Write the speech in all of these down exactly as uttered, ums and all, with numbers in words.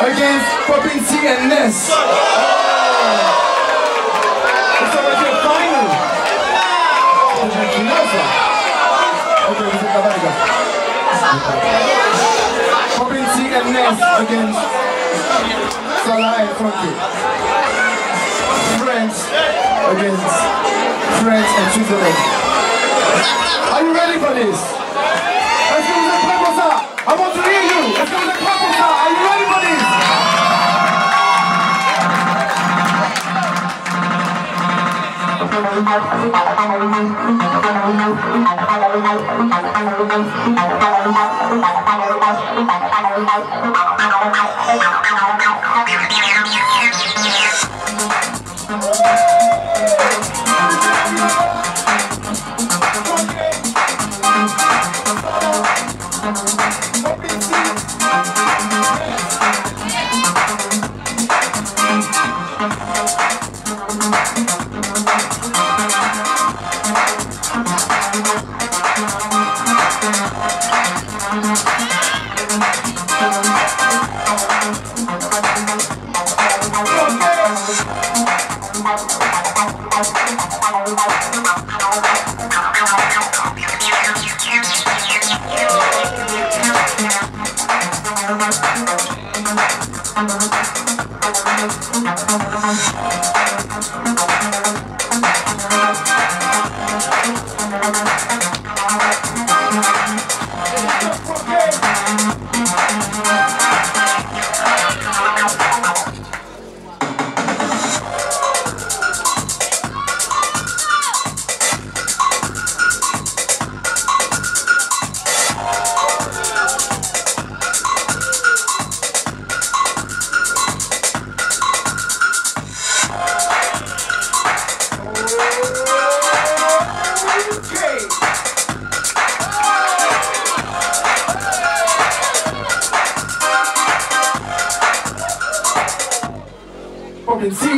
against Poppin C and Ness. Oh. It's already a final. Okay, we take that back. Poppin C and Ness against Salah and Funky. France against France and Switzerland. Are you ready for this? Let's go to the Paposa. I want to hear you. Let's go to the Paposa. Are you ready for this? Poppin C.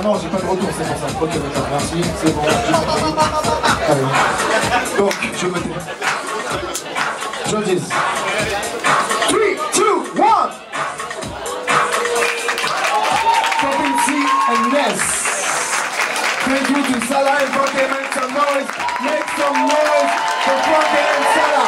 Ah non, j'ai pas de retour, c'est pour ça. Ok, d'accord, merci, c'est bon, j'ai compris. Allez. Donc, je me tais. Judges. three, two, one! Poppin C and Ness. Thank you to Salah and Funky. Make some noise. Make some noise for Funky and Salah.